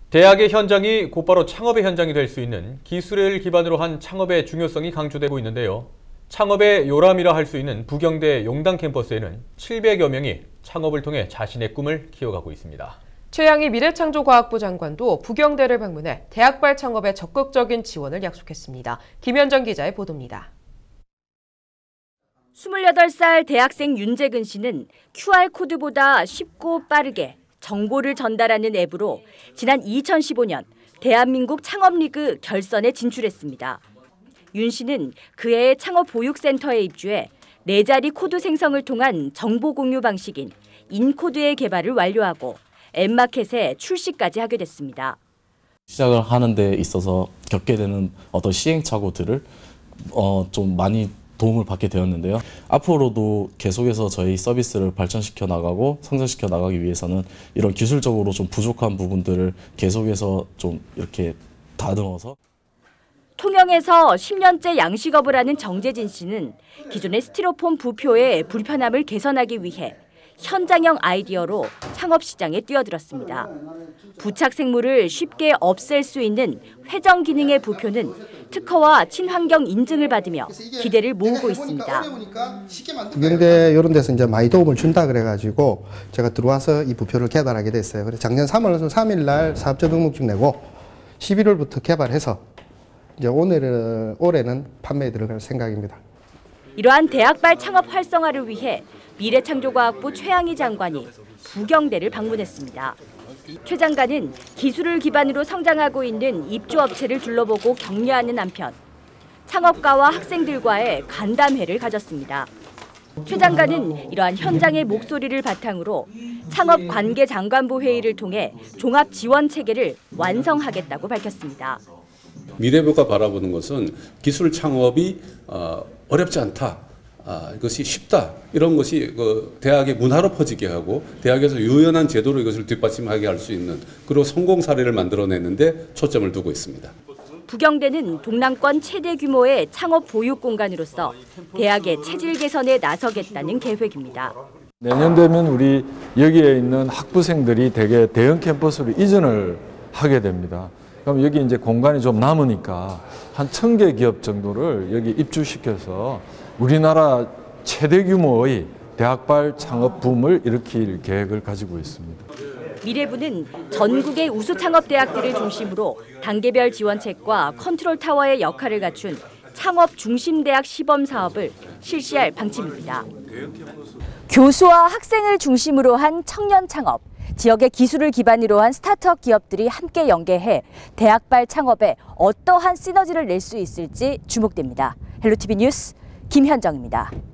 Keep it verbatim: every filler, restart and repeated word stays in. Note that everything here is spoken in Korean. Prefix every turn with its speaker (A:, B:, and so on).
A: 대학의 현장이 곧바로 창업의 현장이 될 수 있는 기술을 기반으로 한 창업의 중요성이 강조되고 있는데요. 창업의 요람이라 할 수 있는 부경대 용당 캠퍼스에는 칠백여 명이 창업을 통해 자신의 꿈을 키워가고 있습니다.
B: 최양희 미래창조과학부 장관도 부경대를 방문해 대학발 창업에 적극적인 지원을 약속했습니다. 김현정 기자의 보도입니다.
C: 스물여덟 살 대학생 윤재근 씨는 큐알코드보다 쉽고 빠르게 정보를 전달하는 앱으로 지난 이천십오 년 대한민국 창업리그 결선에 진출했습니다. 윤 씨는 그해 창업보육센터에 입주해 네 자리 코드 생성을 통한 정보 공유 방식인 인코드의 개발을 완료하고 앱마켓에 출시까지 하게 됐습니다.
D: 시작을 하는 데 있어서 겪게 되는 어떤 시행착오들을 어, 좀 많이 도움을 받게 되었는데요. 앞으로도 계속해서 저희 서비스를 발전시켜 나가고 성장시켜 나가기 위해서는 이런 기술적으로 좀 부족한 부분들을 계속해서 좀 이렇게 다듬어서
C: 통영에서 십 년째 양식업을 하는 정재진 씨는 기존의 스티로폼 부표의 불편함을 개선하기 위해 현장형 아이디어로 창업 시장에 뛰어들었습니다. 부착 생물을 쉽게 없앨 수 있는 회전 기능의 부표는 특허와 친환경 인증을 받으며 기대를 모으고 있습니다.
E: 부경대 이런 데서 이제 많이 도움을 준다 그래가지고 제가 들어와서 이 부표를 개발하게 됐어요. 그래서 작년 삼월 삼 일 날 사업자 등록증 내고 십일월부터 개발해서 이제 오늘은 올해는 판매에 들어갈 생각입니다.
C: 이러한 대학발 창업 활성화를 위해 미래창조과학부 최양희 장관이 부경대를 방문했습니다. 최 장관은 기술을 기반으로 성장하고 있는 입주업체를 둘러보고 격려하는 한편 창업가와 학생들과의 간담회를 가졌습니다. 최 장관은 이러한 현장의 목소리를 바탕으로 창업관계장관부 회의를 통해 종합지원체계를 완성하겠다고 밝혔습니다.
F: 미래부가 바라보는 것은 기술 창업이 어렵지 않다. 아, 이것이 쉽다. 이런 것이 그 대학의 문화로 퍼지게 하고 대학에서 유연한 제도로 이것을 뒷받침하게 할 수 있는 그리고 성공 사례를 만들어내는데 초점을 두고 있습니다.
C: 부경대는 동남권 최대 규모의 창업 보육 공간으로서 대학의 체질 개선에 나서겠다는 계획입니다.
G: 내년 되면 우리 여기에 있는 학부생들이 대개 대형 캠퍼스로 이전을 하게 됩니다. 그럼 여기 이제 공간이 좀 남으니까 한 천 개 기업 정도를 여기 입주시켜서 우리나라 최대 규모의 대학발 창업 붐을 일으킬 계획을 가지고 있습니다.
C: 미래부는 전국의 우수 창업 대학들을 중심으로 단계별 지원책과 컨트롤 타워의 역할을 갖춘 창업 중심 대학 시범 사업을 실시할 방침입니다. 교수와 학생을 중심으로 한 청년 창업, 지역의 기술을 기반으로 한 스타트업 기업들이 함께 연계해 대학발 창업에 어떠한 시너지를 낼 수 있을지 주목됩니다. 헬로티비 뉴스 김현정입니다.